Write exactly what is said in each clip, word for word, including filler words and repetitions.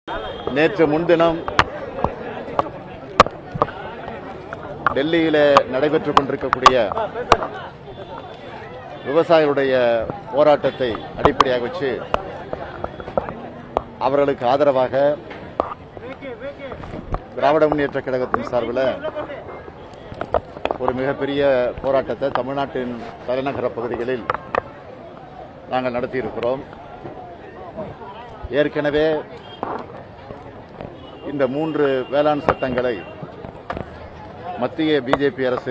நேற்று முன்தினம் டெல்லியிலே நடைபெற்றுக் கொண்டிருக்கக்கூடிய விவசாயிகளுடைய போராட்டத்தை அடிப்படையாக வச்சு அவர்களுக்கு ஆதரவாக திராவிட முன்னேற்ற கழகத்தின் சார்பில் ஒரு மிகப்பெரிய போராட்டத்தை தமிழ்நாட்டின் தலைநகர பகுதிகளில் நாங்கள் நடத்தியிருக்கிறோம். ஏற்கனவே இந்த மூன்று வேளாண் சட்டங்களை மத்திய பிஜேபி அரசு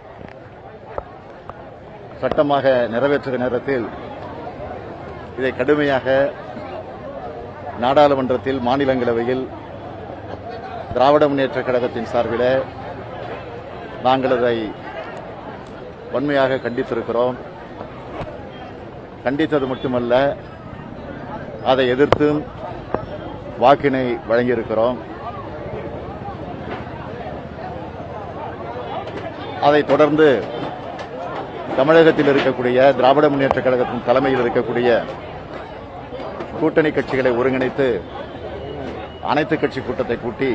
சட்டமாக நிறைவேற்றுகிற நேரத்தில் இதை கடுமையாக நாடாளுமன்றத்தில் மாநிலங்களவையில் திராவிட முன்னேற்ற கழகத்தின் சார்பில் நாங்கள் அதை வன்மையாக கண்டித்திருக்கிறோம். கண்டித்தது மட்டுமல்ல, அதை எதிர்த்தும் வாக்கினை வழங்கியிருக்கிறோம். அதைத் தொடர்ந்து தமிழகத்தில் இருக்கக்கூடிய திராவிட முன்னேற்ற கழகத்தின் தலைமையில் இருக்கக்கூடிய கூட்டணி கட்சிகளை ஒருங்கிணைத்து அனைத்து கட்சி கூட்டத்தை கூட்டி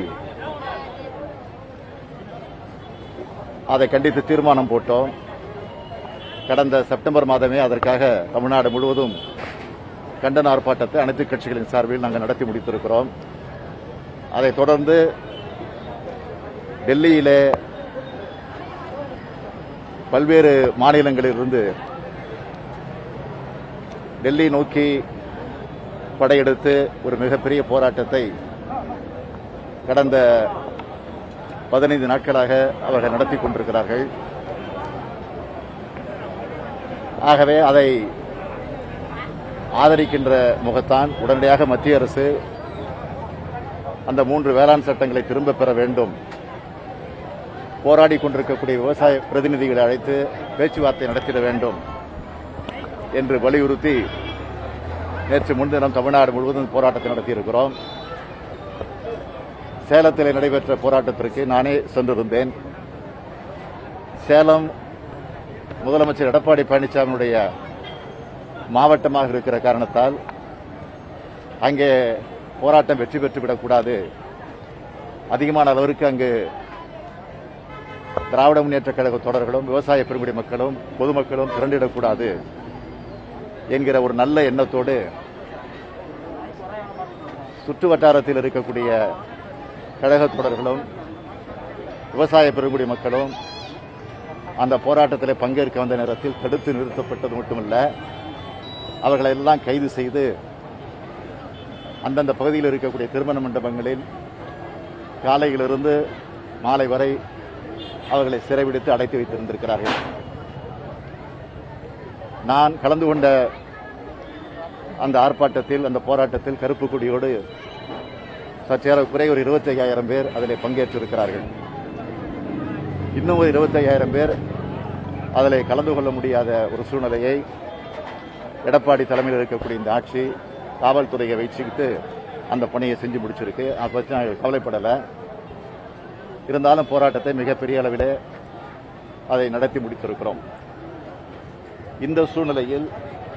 அதை கண்டித்து தீர்மானம் போட்டோம். கடந்த செப்டம்பர் மாதமே அதற்காக தமிழ்நாடு முழுவதும் கண்டன ஆர்ப்பாட்டத்தை அனைத்து கட்சிகளின் சார்பில் நாங்கள் நடத்தி முடித்திருக்கிறோம். அதைத் தொடர்ந்து டெல்லியிலே பல்வேறு மாநிலங்களிலிருந்து டெல்லி நோக்கி படையெடுத்து ஒரு மிகப்பெரிய போராட்டத்தை கடந்த பதினைந்து நாட்களாக அவர்கள் நடத்தி கொண்டிருக்கிறார்கள். ஆகவே அதை ஆதரிக்கின்ற முகத்தான் உடனடியாக மத்திய அரசு அந்த மூன்று வேளாண் சட்டங்களை திரும்பப் பெற வேண்டும், போராடி கொண்டிருக்கக்கூடிய விவசாய பிரதிநிதிகளை அழைத்து பேச்சுவார்த்தை நடத்திட வேண்டும் என்று வலியுறுத்தி நேற்று முன்தினம் தமிழ்நாடு முழுவதும் போராட்டத்தை நடத்தியிருக்கிறோம். சேலத்தில் நடைபெற்ற போராட்டத்திற்கு நானே சென்றிருந்தேன். சேலம் முதலமைச்சர் எடப்பாடி பழனிசாமியுடைய மாவட்டமாக இருக்கிற காரணத்தால் அங்கே போராட்டம் வெற்றி பெற்றுவிடக்கூடாது, அதிகமான அளவிற்கு அங்கு திராவிட முன்னேற்ற கழக தொடர்களும் விவசாய பெருங்குடி மக்களும் பொதுமக்களும் திரண்டிடக்கூடாது என்கிற ஒரு நல்ல எண்ணத்தோடு சுற்று வட்டாரத்தில் இருக்கக்கூடிய கழக தொடர்களும் விவசாய பெருங்குடி மக்களும் அந்த போராட்டத்தில் பங்கேற்க வந்த நேரத்தில் தடுத்து நிறுத்தப்பட்டது மட்டுமல்ல, அவர்களை எல்லாம் கைது செய்து அந்தந்த பகுதியில் இருக்கக்கூடிய திருமண மண்டபங்களில் காலையிலிருந்து மாலை வரை அவர்களை சிறைபிடித்து அடைத்து வைத்திருந்திருக்கிறார்கள். நான் கலந்து கொண்ட அந்த ஆர்ப்பாட்டத்தில் அந்த போராட்டத்தில் கருப்பு கொடியோடு சற்றேறக்குறை ஒரு இருபத்தி ஐயாயிரம் பேர் அதில் பங்கேற்றிருக்கிறார்கள். இன்னும் ஒரு இருபத்தி ஐயாயிரம் பேர் அதில் கலந்து கொள்ள முடியாத ஒரு சூழ்நிலையை எடப்பாடி தலைமையில் இருக்கக்கூடிய இந்த ஆட்சி காவல்துறையை வைச்சுக்கிட்டு அந்த பணியை செஞ்சு முடிச்சிருக்கு. அதை பற்றி நான் கவலைப்படலை. இருந்தாலும் போராட்டத்தை மிகப்பெரிய அளவில் அதை நடத்தி முடித்திருக்கிறோம். இந்த சூழ்நிலையில்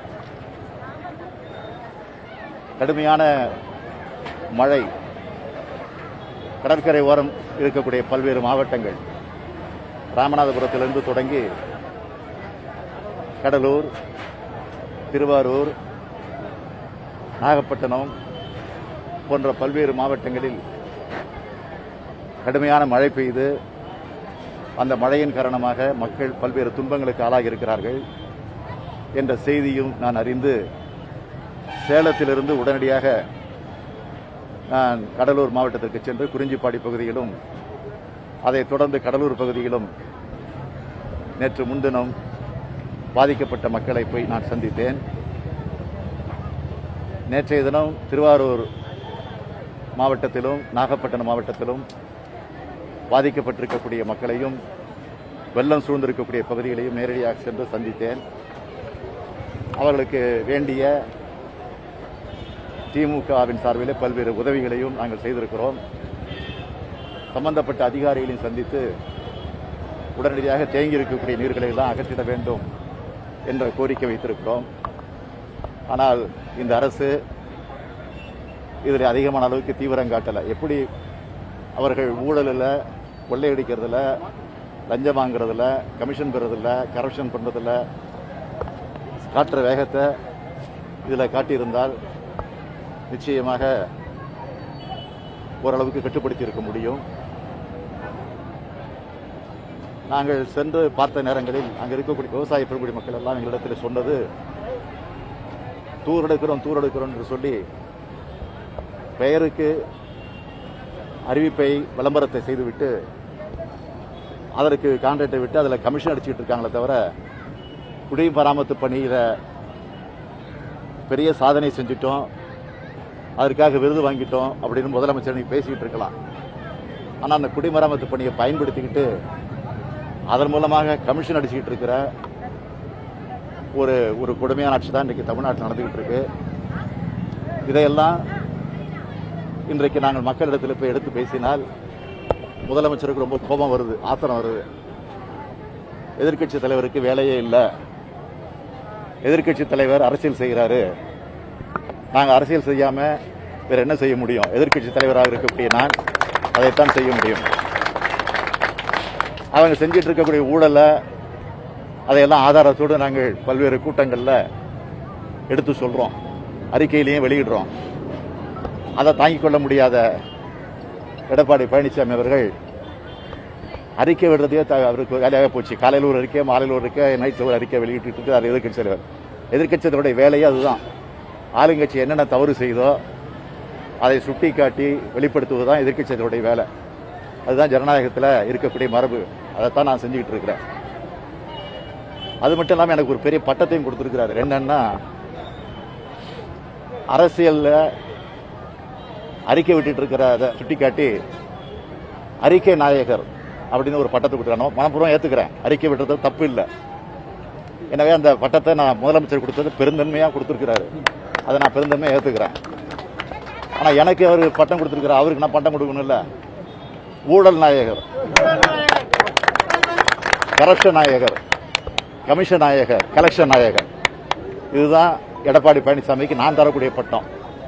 கடுமையான மழை கடற்கரை ஓரம் இருக்கக்கூடிய பல்வேறு மாவட்டங்கள், ராமநாதபுரத்திலிருந்து தொடங்கி கடலூர், திருவாரூர், நாகப்பட்டினம் போன்ற பல்வேறு மாவட்டங்களில் கடுமையான மழை பெய்து அந்த மழையின் காரணமாக மக்கள் பல்வேறு துன்பங்களுக்கு ஆளாகி இருக்கிறார்கள் என்ற செய்தியும் நான் அறிந்து சேலத்திலிருந்து உடனடியாக நான் கடலூர் மாவட்டத்திற்கு சென்று குறிஞ்சிப்பாடி பகுதியிலும் அதைத் தொடர்ந்து கடலூர் பகுதியிலும் நேற்று முன்தினம் பாதிக்கப்பட்ட மக்களை போய் நான் சந்தித்தேன். நேற்றைய தினம் திருவாரூர் மாவட்டத்திலும் நாகப்பட்டினம் மாவட்டத்திலும் பாதிக்கப்பட்டிருக்கக்கூடிய மக்களையும் வெள்ளம் சூழ்ந்திருக்கக்கூடிய பகுதிகளையும் நேரடியாக சென்று சந்தித்தேன். அவர்களுக்கு வேண்டிய திமுகவின் சார்பிலே பல்வேறு உதவிகளையும் நாங்கள் செய்திருக்கிறோம். சம்பந்தப்பட்ட அதிகாரிகளையும் சந்தித்து உடனடியாக தேங்கி இருக்கக்கூடிய நீர்களை எல்லாம் அகற்றிட வேண்டும் என்ற கோரிக்கை வைத்திருக்கிறோம். ஆனால் இந்த அரசு இதில் அதிகமான அளவுக்கு தீவிரம் காட்டலை. எப்படி அவர்கள் ஊழலில், கொள்ளையடிக்கிறதுல, லஞ்சம் வாங்குறதுல, கமிஷன் பெறதில்ல, கரப்ஷன் பண்ணுறதில்ல காட்டுற வேகத்தை இதில் காட்டியிருந்தால் நிச்சயமாக ஓரளவுக்கு கட்டுப்படுத்தி இருக்க முடியும். நாங்கள் சென்று பார்த்த நேரங்களில் அங்கே இருக்கக்கூடிய விவசாய பெருங்குடி மக்கள் எல்லாம் எங்களிடத்தில் சொன்னது, தூரெடுக்கிறோம் தூரெடுக்கிறோம் என்று சொல்லி பெயருக்கு அறிவிப்பை, விளம்பரத்தை செய்துவிட்டு அதற்கு கான்ட்ராக்டை விட்டு அதில் கமிஷன் அடிச்சுட்டு இருக்காங்களே தவிர குடிமராமத்து பணியில் பெரிய சாதனை செஞ்சிட்டோம், அதற்காக விருது வாங்கிட்டோம் அப்படின்னு முதலமைச்சர் நீங்க பேசிக்கிட்டு இருக்கலாம். ஆனால் அந்த குடிமராமத்து பணியை பயன்படுத்திக்கிட்டு அதன் மூலமாக கமிஷன் அடிச்சுக்கிட்டு இருக்கிற ஒரு ஒரு கொடுமையான ஆட்சி தான் இன்றைக்கு தமிழ்நாட்டில் நடந்துகிட்டு இருக்கு. இதையெல்லாம் இன்றைக்கு நாங்கள் மக்களிடத்தில் போய் எடுத்து பேசினால் முதலமைச்சருக்கு ரொம்ப கோபம் வருது, ஆத்திரம் வருது. எதிர்க்கட்சி தலைவருக்கு வேலையே இல்லை, எதிர்க்கட்சி தலைவர் அரசியல் செய்கிறாரு, நாங்கள் அரசியல் செய்யாம வேற என்ன செய்ய முடியும்? எதிர்க்கட்சி தலைவராக இருக்கக்கூடிய நான் அதைத்தான் செய்ய முடியும். அவங்க செஞ்சிட்டு இருக்கக்கூடிய ஊழலை அதையெல்லாம் ஆதாரத்தோடு நாங்கள் பல்வேறு கூட்டங்களில் எடுத்து சொல்றோம், அறிக்கையிலையும் வெளியிடுறோம். அதை தாங்கிக் கொள்ள முடியாத எடப்பாடி பழனிசாமி அவர்கள் அறிக்கை விடுறதே அவருக்கு வேலையாக போச்சு. காலையில் ஒரு அறிக்கை, மாலையில் ஒரு அறிக்கை, நைட்டில் ஒரு அறிக்கை வெளியிட்டு இருக்கிறார் எதிர்க்கட்சி தலைவர். எதிர்க்கட்சி தலைவருடைய வேலையே அதுதான். ஆளுங்கட்சி என்னென்ன தவறு செய்தோ அதை சுட்டி காட்டி வெளிப்படுத்துவதுதான் எதிர்க்கட்சி தலைவருடைய வேலை. அதுதான் ஜனநாயகத்தில் இருக்கக்கூடிய மரபு. அதைத்தான் நான் செஞ்சுக்கிட்டு இருக்கிறேன். அது மட்டும் இல்லாமல் எனக்கு ஒரு பெரிய பட்டத்தையும் கொடுத்துருக்கிறாரு. என்னன்னா, அரசியல்ல அறிக்கை விட்டுட்டு இருக்கிற அதை சுட்டிக்காட்டி அறிக்கை நாயகர் அப்படின்னு ஒரு பட்டத்தை கொடுத்துருக்கானோ, மனப்பூர்வம் ஏத்துக்கிறேன். அறிக்கை விட்டுறது தப்பு இல்லை. எனவே அந்த பட்டத்தை நான் முதலமைச்சர் கொடுத்தது பெருந்தன்மையா கொடுத்துருக்கிறாரு. அதை நான் பெருந்தன்மையா ஏத்துக்கிறேன். ஆனா எனக்கு அவர் பட்டம் கொடுத்துருக்கிறார், அவருக்கு நான் பட்டம் கொடுக்கணும் இல்ல. ஊழல் நாயகர், கரப்ஷன் நாயகர், கமிஷன் நாயகர், கலெக்ஷன் நாயகர், இதுதான் எடப்பாடி பழனிசாமிக்கு நான் தரக்கூடிய பட்டம்.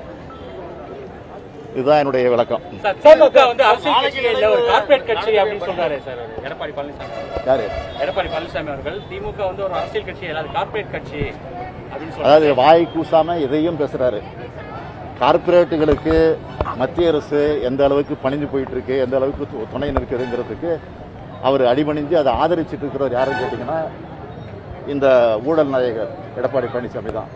இதுதான் என்னுடைய விளக்கம். திமுக வந்து அரசியல் கட்சி இல்ல, ஒரு கார்ப்பரேட் கட்சி அப்படின்னு சொல்றாரு சார் எடப்பாடி பழனிசாமி. யாரு? எடப்பாடி பழனிசாமி அவர்கள் திமுக வந்து ஒரு அரசியல் கட்சி இல்ல, கார்ப்பரேட் கட்சி அப்படின்னு சொல்றாரு. அதாவது வாய் கூசாம எதையும் பேசுறாரு. கார்ப்பரேட்டுகளுக்கு மத்திய அரசு எந்த அளவுக்கு பணிஞ்சு போயிட்டு இருக்கு, எந்த அளவுக்கு துணை நிற்குதுங்கிறதுக்கு அவர் அடிபணிஞ்சு அதை ஆதரிச்சுட்டு இருக்கிறவர் யாருன்னு கேட்டீங்கன்னா இந்த ஊழல் நாயகர் எடப்பாடி பழனிசாமி தான்.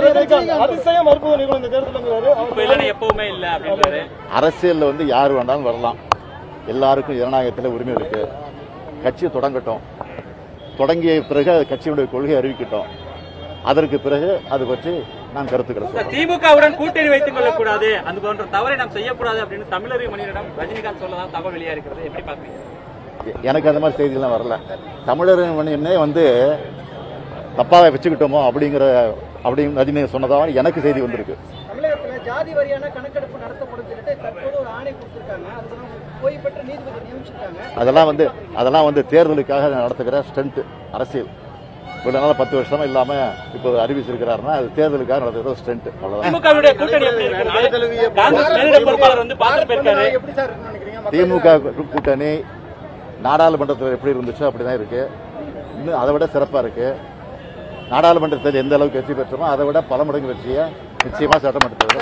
எப்பவுமே இல்ல அப்படின்றாரு. அரசியல்ல வந்து யாரு வேண்டாலும் வரலாம், எல்லாருக்கும் ஜனநாயகத்தில் உரிமை இருக்கு. கட்சி தொடங்கட்டும், தொடங்கிய பிறகு கட்சியுடைய கொள்கை அறிவிக்கட்டும், அதற்கு பிறகு அது பற்றி நான் கருத்துக்கள். திமுகவுடன் கூட்டணி வைத்துக் கொள்ளக்கூடாது, அது போன்ற தவறை நாம் செய்யக்கூடாது அப்படின்னு தமிழக மணியிடம் ரஜினிகாந்த் சொல்லதான் தகவல் வெளியா இருக்கிறது. எப்படி பாக்குறீங்க? எனக்கு அந்த மாதிரி செய்திகள்லாம் வரல. தமிழர் மணியனே வந்து தப்பாக வச்சுக்கிட்டோமோ அப்படிங்கிற அப்படின்னு ரஜினி சொன்னதாக எனக்கு செய்தி வந்திருக்கு. தமிழகத்தில் ஜாதி வாரியான கணக்கெடுப்பு நடத்தப்படும் சொல்லிட்டு தற்போது ஒரு ஆணை கொடுத்திருக்காங்க. அதுதான் ஓய்வு பெற்ற நீதிபதி நியமிச்சிருக்காங்க. அதெல்லாம் வந்து அதெல்லாம் வந்து தேர்தலுக்காக நடத்துகிற ஸ்டண்ட் அரசியல். இவ்வளவு நாள் பத்து வருஷமா இல்லாம இப்போ அறிவிச்சிருக்கிறாருன்னா அது தேர்தலுக்காக நடத்துகிற ஸ்டண்ட். திமுக கூட்டணி நாடாளுமன்றத்தில் எப்படி இருந்துச்சோ அப்படிதான் இருக்கு. இன்னும் அதை விட சிறப்பா இருக்கு. நாடாளுமன்றத்தில் எந்த அளவுக்கு வெற்றி பெற்றோமோ அதை விட பல மடங்கு வெற்றியை நிச்சயமா சட்டமன்றத்தில்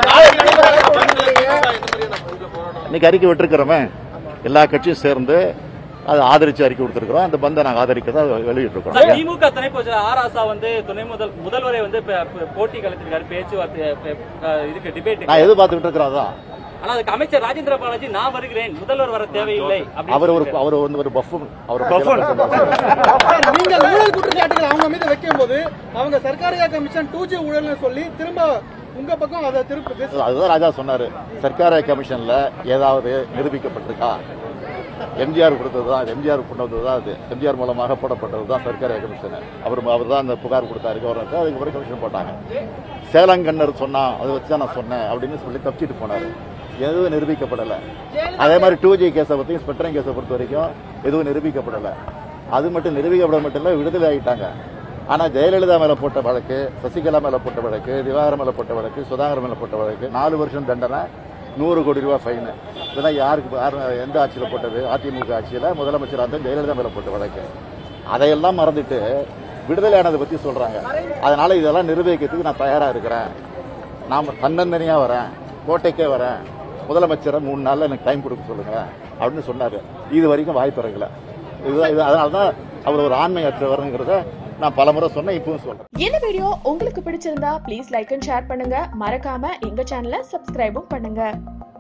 இன்னைக்கு அறிக்கை விட்டுருக்கிறோமே. எல்லா கட்சியும் சேர்ந்து அதை ஆதரிச்சு அறிக்கை கொடுத்திருக்கிறோம். அந்த பந்தை நாங்கள் ஆதரிக்கிறதா வெளியிட்டு இருக்கோம். திமுக துணை பொதுச் ஆர் ஆசா வந்து துணை முதல் முதல்வரை வந்து போட்டி கலத்திருக்காரு, பேச்சுவார்த்தை இதுக்கு டிபேட் நான் எதிர்பார்த்துக்கிட்டு இருக்கிறோம். அதான் ஆனா அதுக்கு அமைச்சர் ராஜேந்திர பாலாஜி நான் வருகிறேன், முதல்வர் வர தேவையில்லை. அவர் ஒரு அவர் வந்து ஒரு பஃபன். அவர் நீங்கள் ஊழல் குற்றச்சாட்டுகள் அவங்க மீது வைக்கும் போது அவங்க சர்க்காரியா கமிஷன் டூ ஜி ஊழல் சொல்லி திரும்ப உங்க பக்கம் அதை திருப்பி அதுதான் ராஜா சொன்னாரு. சர்க்காரியா கமிஷன்ல ஏதாவது நிரூபிக்கப்பட்டிருக்கா? எம்ஜிஆர் கொடுத்ததுதான், எம்ஜிஆர் கொண்டு வந்ததுதான், அது எம்ஜிஆர் மூலமாக போடப்பட்டதுதான் சர்க்காரியா கமிஷன். அவர் அவர் தான் அந்த புகார் கொடுத்தாரு கவர்னருக்கு. அதுக்கு பிறகு கமிஷன் போட்டாங்க. சேலங்கண்ணர் சொன்னா அதை வச்சுதான் நான் சொன்னேன் அப்படின்னு சொல்லி தப்பிச்சிட்டு போனாரு. எதுவும் நிரூபிக்கப்படலை. அதே மாதிரி டூ ஜி கேஸை பற்றி ஸ்பெக்ட்ரம் கேஸை பொறுத்த வரைக்கும் எதுவும் நிரூபிக்கப்படலை. அது மட்டும் நிரூபிக்கப்பட மட்டும் இல்லை, விடுதலை ஆகிட்டாங்க. ஆனால் ஜெயலலிதா மேலே போட்ட வழக்கு, சசிகலா மேலே போட்ட வழக்கு, திவாகரன் மேலே போட்ட வழக்கு, சுதாகர் மேலே போட்ட வழக்கு, நாலு வருஷம் தண்டனை, நூறு கோடி ரூபாய் ஃபைனு. இதெல்லாம் யாருக்கு யார் எந்த ஆட்சியில் போட்டது? அதிமுக ஆட்சியில் முதலமைச்சராக இருந்த ஜெயலலிதா மேலே போட்ட வழக்கு. அதையெல்லாம் மறந்துட்டு விடுதலையானதை பற்றி சொல்கிறாங்க. அதனால் இதெல்லாம் நிர்வகிக்கிறதுக்கு நான் தயாராக இருக்கிறேன், நான் தன்னந்தனியாக வரேன், கோட்டைக்கே வரேன், முதலமைச்சரை மூணு நாளில் எனக்கு டைம் கொடுக்க சொல்லுங்கள் அப்படின்னு சொன்னார். இது வரைக்கும் வாய் திறக்கல. இதுதான் இது அதனால தான் அவர் ஒரு ஆண்மையற்றவருங்கிறத நான் பல முறை சொன்னேன், இப்பவும் சொல்றேன். இந்த வீடியோ உங்களுக்கு பிடிச்சிருந்தா ப்ளீஸ் லைக் அண்ட் ஷேர் பண்ணுங்க. மறக்காம எங்க சேனலை சப்ஸ்கிரைபும் பண்ணுங்க.